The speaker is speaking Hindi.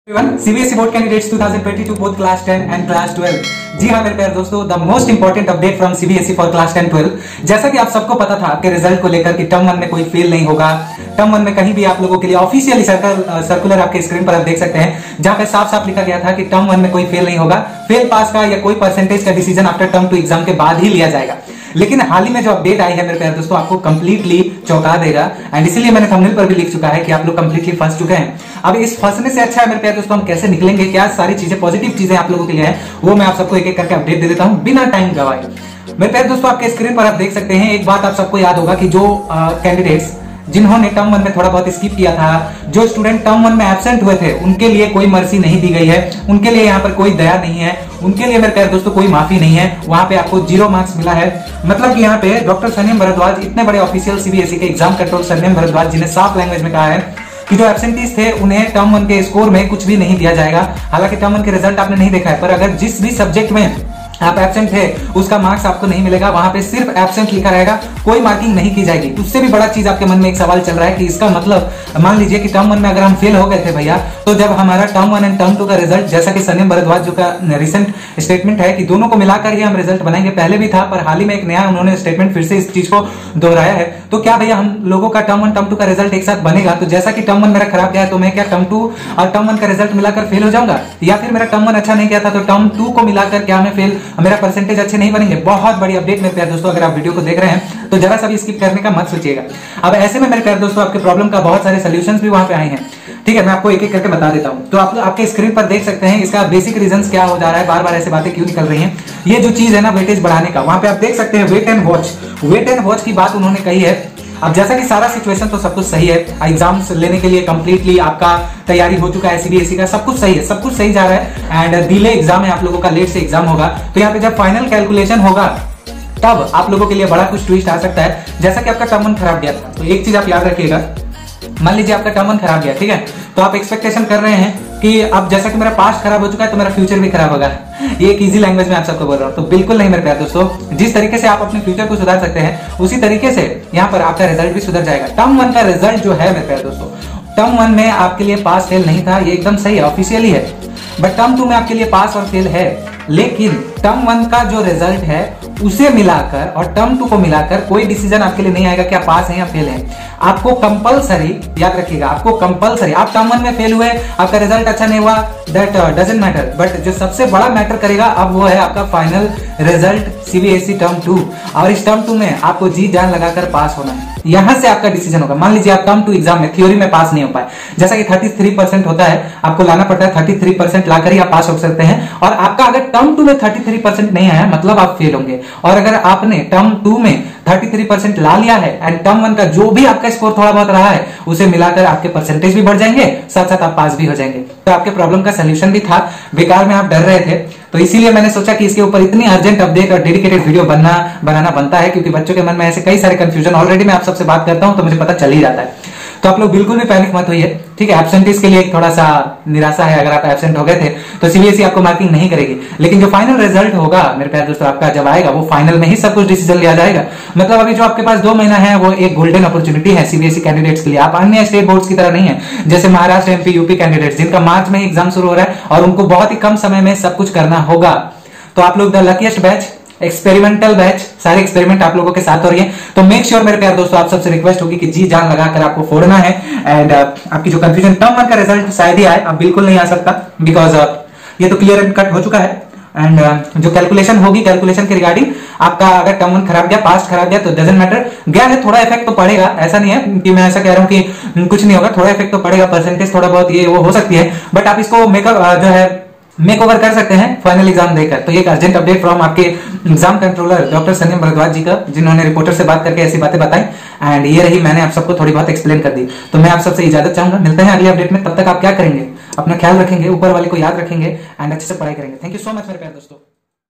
CBSE board candidates 2022 both class 10 and class 12। जी हाँ मेरे प्यारे दोस्तों, the most important update from CBSE for class 10 12। जैसा कि आप सबको पता था आपके रिजल्ट को लेकर कि टर्म 1 में कोई फेल नहीं होगा। टर्म 1 में कहीं भी आप लोगों के लिए ऑफिशियली सर्कुलर आपके स्क्रीन पर आप देख सकते हैं, जहां पे साफ साफ लिखा गया था कि टर्म 1 में कोई फेल नहीं होगा। फेल पास का या कोई परसेंटेज का डिसीजन आफ्टर टर्म 2 एग्जाम के बाद ही लिया जाएगा। लेकिन हाल ही में जो अपडेट आई है मेरे प्यारे दोस्तों, आपको कंप्लीटली चौंका देगा एंड इसीलिए मैंने थंबनेल पर भी लिख चुका है कि आप लोग कंप्लीटली फंस चुके हैं। अब इस फंसने से अच्छा है मेरे प्यारे दोस्तों हम कैसे निकलेंगे, क्या सारी चीजें पॉजिटिव चीजें आप लोगों के लिए है, वो मैं आप सबको एक एक करके अपडेट दे देता हूं बिना टाइम गवाए। मेरे प्यारे दोस्तों आपके स्क्रीन पर आप देख सकते हैं, एक बात आप सबको याद होगा कि जो कैंडिडेट्स जिन्होंने टर्म 1 में थोड़ा बहुत स्किप किया था, जो स्टूडेंट टर्म 1 में एब्सेंट हुए थे, उनके लिए कोई मर्सी नहीं दी गई है, उनके लिए यहाँ पर कोई दया नहीं है, उनके लिए मेरे प्यारे दोस्तों कोई माफी नहीं है। वहां पे आपको 0 मार्क्स मिला है। मतलब कि यहाँ पे डॉक्टर सन्यम भारद्वाज, इतने बड़े ऑफिशियल सीबीएसई के एग्जाम कंट्रोल सन्यम भारद्वाज, जिन्हें साफ लैंग्वेज में कहा है कि जो एब्सेंटीज थे उन्हें टर्म 1 के स्कोर में कुछ भी नहीं दिया जाएगा। हालांकि टर्म 1 के रिजल्ट आपने नहीं देखा है, पर अगर जिस भी सब्जेक्ट में आप एब्सेंट थे उसका मार्क्स आपको नहीं मिलेगा, वहां पे सिर्फ एब्सेंट लिखा रहेगा, कोई मार्किंग नहीं की जाएगी। उससे भी बड़ा चीज आपके मन में एक सवाल चल रहा है कि इसका मतलब मान लीजिए कि टर्म 1 में अगर हम फेल हो गए थे भैया, तो जब हमारा टर्म 1 एंड टर्म 2 का रिजल्ट, जैसा कि सन्यम भारद्वाज जो का रिसेंट स्टेटमेंट है कि दोनों को मिलाकर ही हम रिजल्ट बनाएंगे, पहले भी था पर हाल ही में एक नया उन्होंने स्टेटमेंट फिर से इस चीज को दोहराया है। तो क्या भैया हम लोगों का टर्म 1 टर्म 2 का रिजल्ट एक साथ बनेगा? तो जैसा कि टर्म 1 मेरा खराब गया है तो मैं क्या टर्म 2 और टर्म 1 का रिजल्ट मिलाकर फेल हो जाऊंगा, या फिर मेरा टर्म 1 अच्छा नहीं गया था तो टर्म 2 को मिलाकर क्या मैं फेल, मेरा परसेंटेज अच्छे नहीं बनेंगे? बहुत बड़ी अपडेट मेरे प्यारे दोस्तों, अगर आप वीडियो को देख रहे हैं तो जरा सा भी स्किप करने का मत सोचिएगा। अब ऐसे में मेरे प्यारे दोस्तों आपके प्रॉब्लम का बहुत सारे सॉल्यूशंस भी वहां पे आए हैं, ठीक है, मैं आपको एक एक करके बता देता हूं। तो आप आपके स्क्रीन पर देख सकते हैं इसका बेसिक रीजंस क्या हो जा रहा है, बार बार ऐसे बातें क्यों निकल रही हैं। ये जो चीज है ना वेटेज बढ़ाने का, वहां पे आप देख सकते हैं wait and watch, wait and watch की बात उन्होंने कही है। अब जैसा कि सारा सिचुएशन तो सब कुछ सही है, एग्जाम्स लेने के लिए कंप्लीटली आपका तैयारी हो चुका है, सीबीएसई का सब कुछ सही है, सब कुछ सही जा रहा है एंड डिले एग्जाम है, आप लोगों का लेट से एग्जाम होगा। तो यहाँ पे जब फाइनल कैलकुलेशन होगा तब आप लोगों के लिए बड़ा कुछ ट्विस्ट आ सकता है। जैसा कि आपका टर्म 1 खराब गया था, तो एक चीज आप याद रखिएगा, मान लीजिए आपका टर्म 1 खराब गया, ठीक है, तो आप एक्सपेक्टेशन कर रहे हैं कि अब जैसा कि मेरा पास्ट खराब हो चुका है तो मेरा फ्यूचर भी खराब होगा। ये एक इजी लैंग्वेज में आप सबको बोल रहा हूँ, तो बिल्कुल नहीं मेरे प्यारे दोस्तों। जिस तरीके से आप अपने फ्यूचर को सुधार सकते हैं उसी तरीके से यहाँ पर आपका रिजल्ट भी सुधर जाएगा। टर्म 1 का रिजल्ट जो है मेरे प्यारे दोस्तों, टर्म 1 में आपके लिए पास फेल नहीं था, ये एकदम सही है, ऑफिशियली है। बट टर्म 2 में आपके लिए पास और फेल है, लेकिन टर्म 1 का जो रिजल्ट है उसे मिलाकर और टर्म 2 को मिलाकर कोई डिसीजन आपके लिए नहीं आएगा कि आप पास हैं या फेल हैं। आपको कंपलसरी, याद रखिएगा, आपको कंपलसरी, आप टर्म 1 में फेल हुए, आपका रिजल्ट अच्छा नहीं हुआ, दैट डजंट मैटर, बट जो सबसे बड़ा मैटर करेगा अब वो है आपका फाइनल रिजल्ट सीबीएसई टर्म 2। और इस टर्म 2 में आपको जी जान लगाकर पास होना है, यहां से आपका डिसीजन होगा। मान लीजिए आप टर्म 2 एग्जाम में थ्योरी में पास नहीं हो पाए, जैसा कि 33% होता है, आपको लाना पड़ता है 33% लाकर ही आप पास हो सकते हैं, और आपका अगर टर्म 2 में 33% नहीं आया मतलब आप फेल होंगे। और अगर आपने टर्म 2 में 33% ला लिया है एंड टर्म 1 का जो भी आपका स्कोर थोड़ा बहुत रहा है उसे मिलाकर आपके परसेंटेज भी बढ़ जाएंगे, साथ साथ आप पास भी हो जाएंगे। तो आपके प्रॉब्लम का सलूशन भी था, बेकार में आप डर रहे थे, तो इसीलिए मैंने सोचा कि इसके ऊपर इतनी अर्जेंट अपडेट और डेडिकेटेड वीडियो बनाना बनता है, क्योंकि बच्चों के मन में ऐसे कई सारे कंफ्यूजन, ऑलरेडी मैं आप सबसे बात करता हूं तो मुझे पता चल ही जाता है। तो आप लोग बिल्कुल भी पैनिक मत होइए, ठीक है। एब्सेंटीज के लिए थोड़ा सा निराशा है, अगर आप एब्सेंट हो गए थे तो सीबीएसई आपको मार्किंग नहीं करेगी, लेकिन जो फाइनल रिजल्ट होगा मेरे प्यारे दोस्तों आपका जब आएगा, वो फाइनल में ही सब कुछ डिसीजन लिया जाएगा। मतलब अभी जो आपके पास 2 महीना है वो एक गोल्डन अपॉर्चुनिटी है सीबीएसई कैंडिडेट्स के लिए। आप अन्य स्टेट बोर्ड्स की तरह नहीं है, जैसे महाराष्ट्र, एमपी, यूपी कैंडिडेट्स जिनका मार्च में एग्जाम शुरू हो रहा है और उनको बहुत ही कम समय में सब कुछ करना होगा। तो आप लोग the luckiest batch, experimental batch, सारे एक्सपेरिमेंट आप लोगों के साथ हो रही है। तो मेक श्योर मेरे प्यारे दोस्तों, आप सबसे रिक्वेस्ट होगी कि जी जान लगाकर आपको फोड़ना है एंड आपकी जो कंफ्यूजन, टर्म 1 का रिजल्ट शायद ही आए, अब बिल्कुल नहीं आ सकता, बिकॉज ये तो क्लियर एंड कट हो चुका है। एंड जो कैलकुलेशन होगी, कैलकुलेशन के रिगार्डिंग आपका अगर टर्म 1 खराब गया, पास्ट खराब गया तो डजंट मैटर, गया है थोड़ा इफेक्ट तो पड़ेगा, ऐसा नहीं है कि मैं ऐसा कह रहा हूं कि कुछ नहीं होगा, थोड़ा इफेक्ट तो पड़ेगा, परसेंटेज थोड़ा बहुत ये वो हो सकती है, बट आप इसको मेक ओवर कर सकते हैं फाइनल एग्जाम देकर। तो एक अर्जेंट अपडेट फ्रॉम आपके exam controller doctor Sanyam Bhardwaj ji का, जिन्होंने रिपोर्टर से बात करके ऐसी बातें बताई एंड ये रही, मैंने आप सबको थोड़ी बहुत एक्सप्लेन कर दी। तो मैं आप सबसे इजाजत चाहूंगा, मिलते हैं अगले अपडेट में, तब तक आप क्या करेंगे, अपना ख्याल रखेंगे, ऊपर वाले को याद रखेंगे एंड अच्छे से पढ़ाई करेंगे। थैंक यू सो मच मेरे प्यारे दोस्तों।